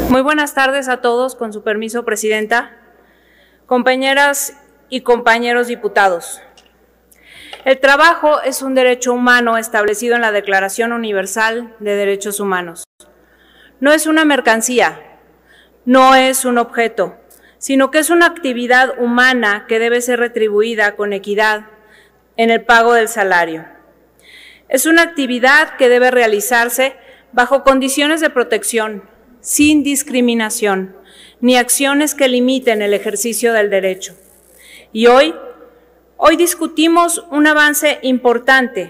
Muy buenas tardes a todos, con su permiso, Presidenta, compañeras y compañeros diputados. El trabajo es un derecho humano establecido en la Declaración Universal de Derechos Humanos. No es una mercancía, no es un objeto, sino que es una actividad humana que debe ser retribuida con equidad en el pago del salario. Es una actividad que debe realizarse bajo condiciones de protección, sin discriminación, ni acciones que limiten el ejercicio del derecho. Y hoy discutimos un avance importante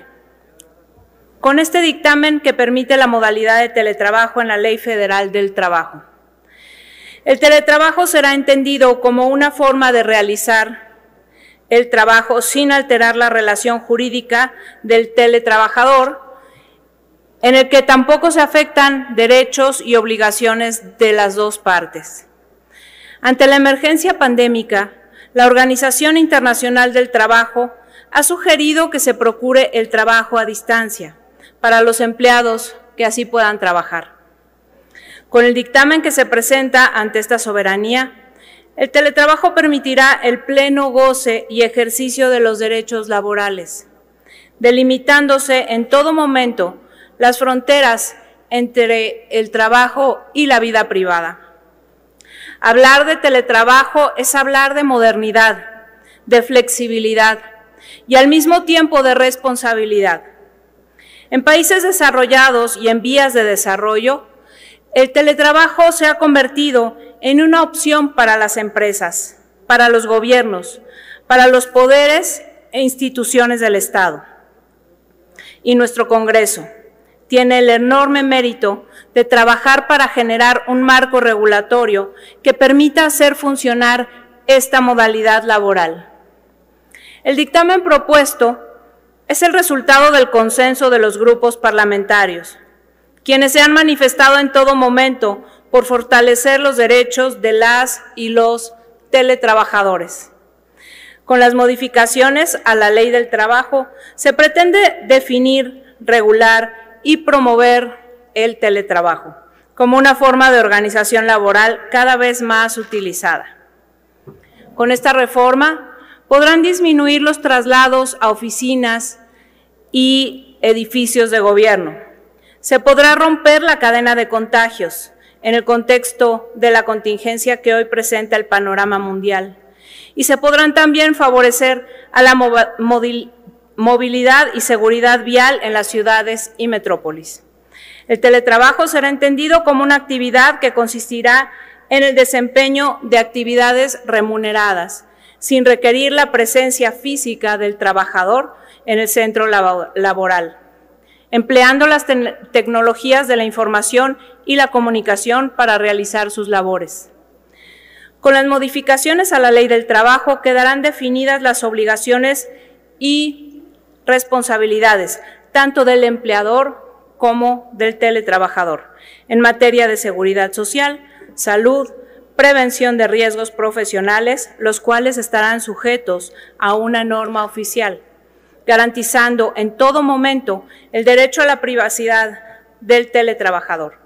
con este dictamen que permite la modalidad de teletrabajo en la Ley Federal del Trabajo. El teletrabajo será entendido como una forma de realizar el trabajo sin alterar la relación jurídica del teletrabajador, en el que tampoco se afectan derechos y obligaciones de las dos partes. Ante la emergencia pandémica, la Organización Internacional del Trabajo ha sugerido que se procure el trabajo a distancia para los empleados que así puedan trabajar. Con el dictamen que se presenta ante esta soberanía, el teletrabajo permitirá el pleno goce y ejercicio de los derechos laborales, delimitándose en todo momento las fronteras entre el trabajo y la vida privada. Hablar de teletrabajo es hablar de modernidad, de flexibilidad y al mismo tiempo de responsabilidad. En países desarrollados y en vías de desarrollo, el teletrabajo se ha convertido en una opción para las empresas, para los gobiernos, para los poderes e instituciones del Estado. Y nuestro Congreso tiene el enorme mérito de trabajar para generar un marco regulatorio que permita hacer funcionar esta modalidad laboral. El dictamen propuesto es el resultado del consenso de los grupos parlamentarios, quienes se han manifestado en todo momento por fortalecer los derechos de las y los teletrabajadores. Con las modificaciones a la Ley del Trabajo se pretende definir, regular y promover el teletrabajo como una forma de organización laboral cada vez más utilizada. Con esta reforma podrán disminuir los traslados a oficinas y edificios de gobierno. Se podrá romper la cadena de contagios en el contexto de la contingencia que hoy presenta el panorama mundial. Y se podrán también favorecer a la movilidad y seguridad vial en las ciudades y metrópolis. El teletrabajo será entendido como una actividad que consistirá en el desempeño de actividades remuneradas, sin requerir la presencia física del trabajador en el centro laboral, empleando las tecnologías de la información y la comunicación para realizar sus labores. Con las modificaciones a la Ley del Trabajo quedarán definidas las obligaciones y responsabilidades, tanto del empleador como del teletrabajador, en materia de seguridad social, salud, prevención de riesgos profesionales, los cuales estarán sujetos a una norma oficial, garantizando en todo momento el derecho a la privacidad del teletrabajador.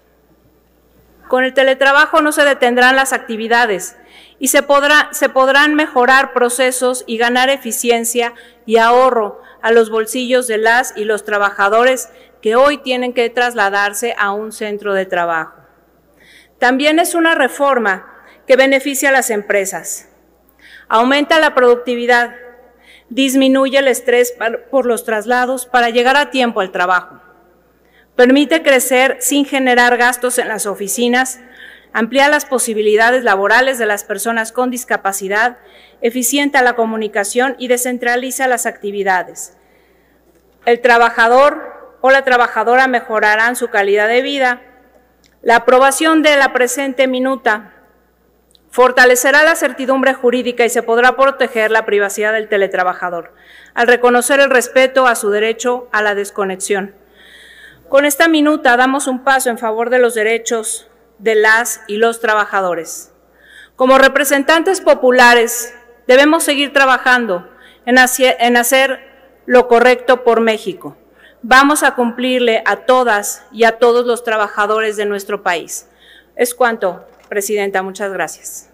Con el teletrabajo no se detendrán las actividades y se podrán mejorar procesos y ganar eficiencia y ahorro a los bolsillos de las y los trabajadores que hoy tienen que trasladarse a un centro de trabajo. También es una reforma que beneficia a las empresas, aumenta la productividad, disminuye el estrés por los traslados para llegar a tiempo al trabajo, permite crecer sin generar gastos en las oficinas, amplía las posibilidades laborales de las personas con discapacidad, eficienta la comunicación y descentraliza las actividades. El trabajador o la trabajadora mejorarán su calidad de vida. La aprobación de la presente minuta fortalecerá la certidumbre jurídica y se podrá proteger la privacidad del teletrabajador, al reconocer el respeto a su derecho a la desconexión. Con esta minuta damos un paso en favor de los derechos de las y los trabajadores. Como representantes populares, debemos seguir trabajando en hacer lo correcto por México. Vamos a cumplirle a todas y a todos los trabajadores de nuestro país. Es cuanto, Presidenta. Muchas gracias.